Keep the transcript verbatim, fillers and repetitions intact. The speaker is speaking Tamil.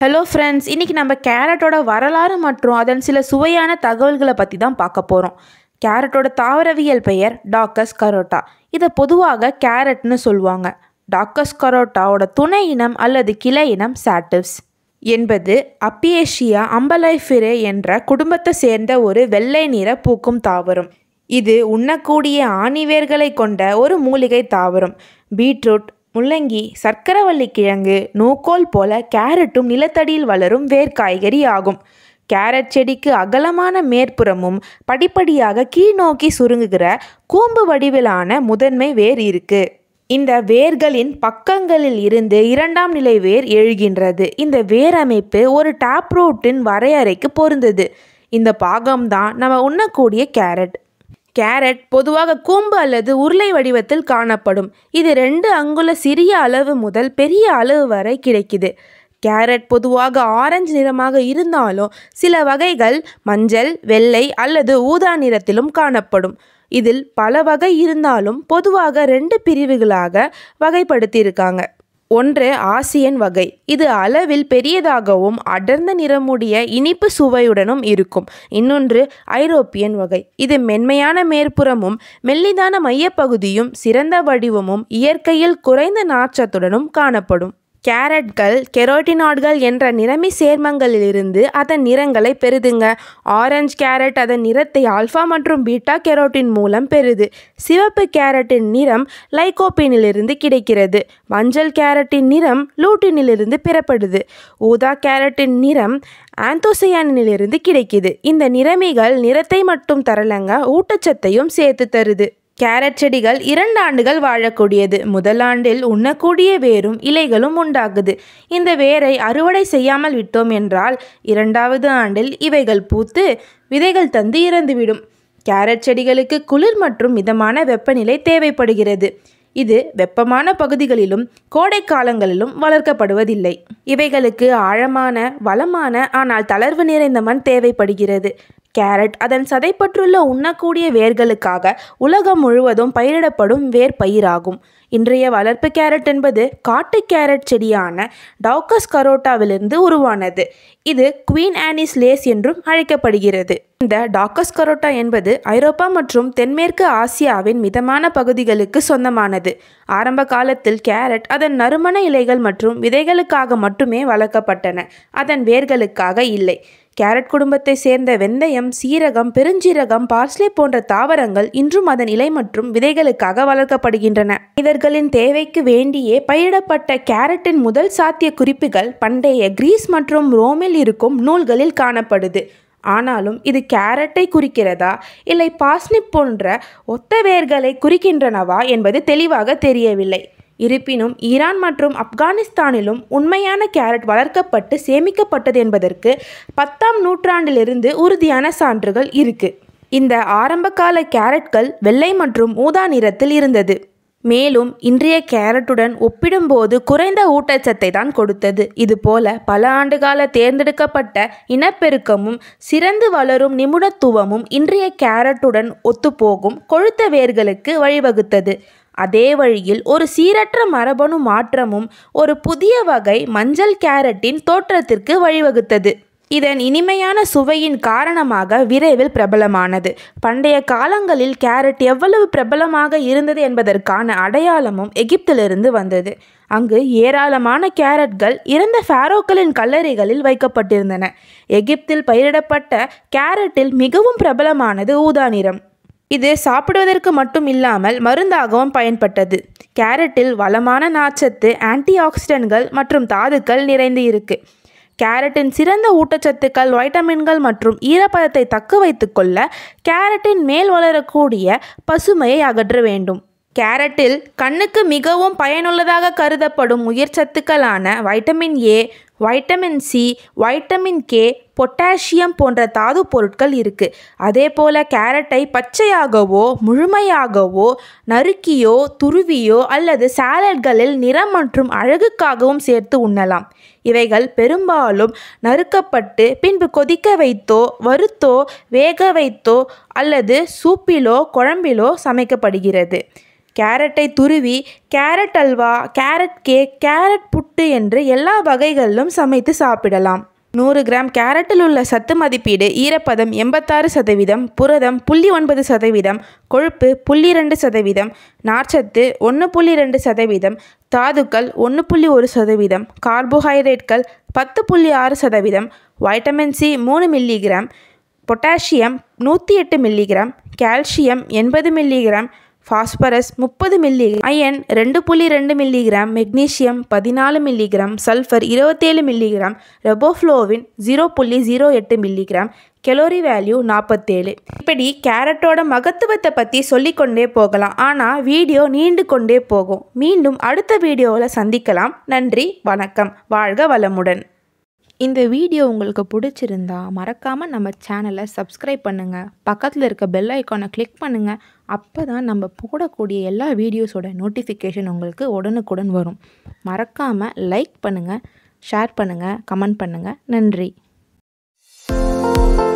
ஹலோ ஃப்ரெண்ட்ஸ், இன்றைக்கி நம்ம கேரட்டோட வரலாறு மற்றும் அதன் சில சுவையான தகவல்களை பற்றி தான் பார்க்க போகிறோம். கேரட்டோட தாவரவியல் பெயர் டாக்கஸ் கரோட்டா. இதை பொதுவாக கேரட்னு சொல்லுவாங்க. டாக்கஸ் கரோட்டாவோட துணை இனம் அல்லது கிளை இனம் சாட்டிவ்ஸ் என்பது அப்பியேஷியா அம்பலைஃபிரே என்ற குடும்பத்தை சேர்ந்த ஒரு வெள்ளை நிற பூக்கும் தாவரம். இது உண்ணக்கூடிய ஆணிவேர்களை கொண்ட ஒரு மூலிகை தாவரம். பீட்ரூட், முள்ளங்கி, சர்க்கரவள்ளி கிழங்கு, நூக்கோல் போல கேரட்டும் நிலத்தடியில் வளரும் வேர்க்காய்கறி ஆகும். கேரட் செடிக்கு அகலமான மேற்புறமும் படிப்படியாக கீழ்நோக்கி சுருங்குகிற கூம்பு வடிவிலான முதன்மை வேர் இருக்கு. இந்த வேர்களின் பக்கங்களில் இருந்து இரண்டாம் நிலை வேர் எழுகின்றது. இந்த வேர் அமைப்பு ஒரு டாப் ரூட்டின் வரையறைக்கு பொருந்தது. இந்த பாகம்தான் நம்ம உண்ணக்கூடிய கேரட். கேரட் பொதுவாக கூம்பு அல்லது உருளை வடிவத்தில் காணப்படும். இது ரெண்டு அங்குல சிறிய அளவு முதல் பெரிய அளவு வரை கிடைக்குது. கேரட் பொதுவாக ஆரஞ்சு நிறமாக இருந்தாலும் சில வகைகள் மஞ்சள், வெள்ளை அல்லது ஊதா நிறத்திலும் காணப்படும். இதில் பல வகை இருந்தாலும் பொதுவாக ரெண்டு பிரிவுகளாக வகைப்படுத்தியிருக்காங்க. ஒன்று ஆசியன் வகை. இது அளவில் பெரியதாகவும் அடர்ந்த நிறமுடைய இனிப்பு சுவையுடனும் இருக்கும். இன்னொன்று ஐரோப்பியன் வகை. இது மென்மையான மேற்புறமும் மெல்லிதான மையப்பகுதியும் சிறந்த வடிவமும் இயற்கையில் குறைந்த நார்ச்சத்துடனும் காணப்படும். கேரட்கள் கெரோட்டினாய்டுகள் என்ற நிறமி சேர்மங்களிலிருந்து அதன் நிறங்களை பெறுதுங்க. ஆரஞ்சு கேரட் அதன் நிறத்தை ஆல்ஃபா மற்றும் பீட்டா கெரோட்டின் மூலம் பெறுது. சிவப்பு கேரட்டின் நிறம் லைகோபீனிலிருந்து கிடைக்கிறது. மஞ்சள் கேரட்டின் நிறம் லூட்டினிலிருந்து பெறப்படுது. ஊதா கேரட்டின் நிறம் ஆந்தோசயானிலிருந்து கிடைக்குது. இந்த நிறமிகள் நிறத்தை மட்டும் தரலங்க, ஊட்டச்சத்தையும் சேர்த்து தருது. கேரட் செடிகள் இரண்டு ஆண்டுகள் வாழக்கூடியது. முதல் ஆண்டில் உண்ணக்கூடிய வேரும் இலைகளும் உண்டாகுது. இந்த வேரை அறுவடை செய்யாமல் விட்டோம் என்றால் இரண்டாவது ஆண்டில் இவைகள் பூத்து விதைகள் தந்து இறந்துவிடும். கேரட் செடிகளுக்கு குளிர் மற்றும் மிதமான வெப்பநிலை தேவைப்படுகிறது. இது வெப்பமான பகுதிகளிலும் கோடை காலங்களிலும் வளர்க்கப்படுவதில்லை. இவைகளுக்கு ஆழமான, வளமான ஆனால் தளர்வு நிறைந்த மண் தேவைப்படுகிறது. கேரட் அதன் சதைப்பற்றுள்ள உண்ணக்கூடிய வேர்களுக்காக உலகம் முழுவதும் பயிரிடப்படும் வேர் பயிராகும். இன்றைய வளர்ப்பு கேரட் என்பது காட்டு கேரட் செடியான டாக்கஸ் கரோட்டாவிலிருந்து உருவானது. இது குவீன் ஆனிஸ் லேஸ் என்றும் அழைக்கப்படுகிறது. இந்த டாக்கஸ் கரோட்டா என்பது ஐரோப்பா மற்றும் தென்மேற்கு ஆசியாவின் மிதமான பகுதிகளுக்கு சொந்தமானது. ஆரம்ப காலத்தில் கேரட் அதன் நறுமண இலைகள் மற்றும் விதைகளுக்காக மட்டுமே வளர்க்கப்பட்டன, அதன் வேர்களுக்காக இல்லை. கேரட் குடும்பத்தை சேர்ந்த வெந்தயம், சீரகம், பெருஞ்சீரகம், பார்ஸ்லே போன்ற தாவரங்கள் இன்றும் அதன் இலை மற்றும் விதைகளுக்காக வளர்க்கப்படுகின்றன. இவர்களின் தேவைக்கு வேண்டியே பயிரிடப்பட்ட கேரட்டின் முதல் சாத்திய குறிப்புகள் பண்டைய கிரீஸ் மற்றும் ரோமில் இருக்கும் நூல்களில் காணப்படுது. ஆனாலும் இது கேரட்டை குறிக்கிறதா இல்லை பாஸ்னிப் போன்ற ஒத்த வேர்களை குறிக்கின்றனவா என்பது தெளிவாக தெரியவில்லை. இருப்பினும் ஈரான் மற்றும் ஆப்கானிஸ்தானிலும் உண்மையான கேரட் வளர்க்கப்பட்டு சேமிக்கப்பட்டது என்பதற்கு பத்தாம் நூற்றாண்டிலிருந்து உறுதியான சான்றுகள் இருக்கு. இந்த ஆரம்பகால கேரட்கள் வெள்ளை மற்றும் ஊதா நிறத்தில் இருந்தது. மேலும் இன்றைய கேரட்டுடன் ஒப்பிடும்போது குறைந்த ஊட்டச்சத்தை தான் கொடுத்தது. இதுபோல பல ஆண்டுகால தேர்ந்தெடுக்கப்பட்ட இனப்பெருக்கமும் சிறந்து வளரும் நிபுணத்துவமும் இன்றைய கேரட்டுடன் ஒத்துப்போகும் கொழுத்த வேர்களுக்கு வழிவகுத்தது. அதே வழியில் ஒரு சீரற்ற மரபணு மாற்றமும் ஒரு புதிய வகை மஞ்சள் கேரட்டின் தோற்றத்திற்கு வழிவகுத்தது. இதன் இனிமையான சுவையின் காரணமாக விரைவில் பிரபலமானது. பண்டைய காலங்களில் கேரட் எவ்வளவு பிரபலமாக இருந்தது என்பதற்கான அடையாளமும் எகிப்திலிருந்து வந்தது. அங்கு ஏராளமான கேரட்கள் இறந்த ஃபாரோக்களின் கல்லறைகளில் வைக்கப்பட்டிருந்தன. எகிப்தில் பயிரிடப்பட்ட கேரட்டில் மிகவும் பிரபலமானது ஊதா நிறம். இது சாப்பிடுவதற்கு மட்டும் இல்லாமல் மருந்தாகவும் பயன்பட்டது. கேரட்டில் வளமான நார்ச்சத்து, ஆன்டி ஆக்சிடென்ட்கள் மற்றும் தாதுக்கள் நிறைந்து இருக்கு. கேரட்டின் சிறந்த ஊட்டச்சத்துக்கள், வைட்டமின்கள் மற்றும் ஈரப்பதத்தை தக்க வைத்து கொள்ள கேரட்டின் மேல் வளரக்கூடிய பசுமையை அகற்ற வேண்டும். கேரட்டில் கண்ணுக்கு மிகவும் பயனுள்ளதாக கருதப்படும் உயிர் சத்துக்களான vitamin A, vitamin C, vitamin K, potassium போன்ற தாது பொருட்கள் இருக்கு. அதே போல கேரட்டை பச்சையாகவோ முழுமையாகவோ நறுக்கியோ துருவியோ அல்லது சாலட்களில் நிறம் மற்றும் அழகுக்காகவும் சேர்த்து உண்ணலாம். இவைகள் பெரும்பாலும் நறுக்கப்பட்டு பின்பு கொதிக்க வைத்தோ வறுத்தோ வேக வைத்தோ அல்லது சூப்பிலோ குழம்பிலோ சமைக்கப்படுகிறது. கேரட்டை துருவி carrot halwa, carrot cake, carrot puttu என்று எல்லா வகைகளிலும் சமைத்து சாப்பிடலாம். நூறு கிராம் கேரட்டில் உள்ள சத்து மதிப்பீடு: ஈரப்பதம் எண்பத்தாறு சதவீதம், புரதம் புள்ளி ஒன்பது சதவீதம், கொழுப்பு புள்ளி ரெண்டு சதவீதம், நார்ச்சத்து ஒன்று புள்ளி ரெண்டு சதவீதம், தாதுக்கள் ஒன்று புள்ளி ஒரு சதவீதம், கார்போஹைட்ரேட்கள் பத்து புள்ளி ஆறு சதவீதம், வைட்டமின் சி மூணு மில்லிகிராம், பொட்டாசியம் நூற்றி எட்டு மில்லிகிராம், கால்சியம் எண்பது மில்லிகிராம், பாஸ்பரஸ் முப்பது மில்லிகிராம், அயன் ரெண்டு புள்ளி ரெண்டு மில்லிகிராம், மெக்னீசியம் பதினாலு மில்லிகிராம், சல்ஃபர் இருபத்தேழு மில்லிகிராம், ரெபோஃப்ளோவின் ஜீரோ புள்ளி ஜீரோ எட்டு மில்லிகிராம், கெலோரி வேல்யூ நாற்பத்தேழு. இப்படி கேரட்டோட மகத்துவத்தை பற்றி சொல்லிக்கொண்டே போகலாம், ஆனால் வீடியோ நீண்டு கொண்டே போகும். மீண்டும் அடுத்த வீடியோவில் சந்திக்கலாம். நன்றி, வணக்கம், வாழ்க வளமுடன். இந்த வீடியோ உங்களுக்கு பிடிச்சிருந்தா மறக்காமல் நம்ம சேனலை சப்ஸ்கிரைப் பண்ணுங்கள், பக்கத்தில் இருக்க பெல் ஐக்கானை கிளிக் பண்ணுங்கள். அப்போ தான் நம்ம போடக்கூடிய எல்லா வீடியோஸோட நோட்டிஃபிகேஷன் உங்களுக்கு உடனுக்குடன் வரும். மறக்காமல் லைக் பண்ணுங்கள், ஷேர் பண்ணுங்கள், கமெண்ட் பண்ணுங்கள். நன்றி.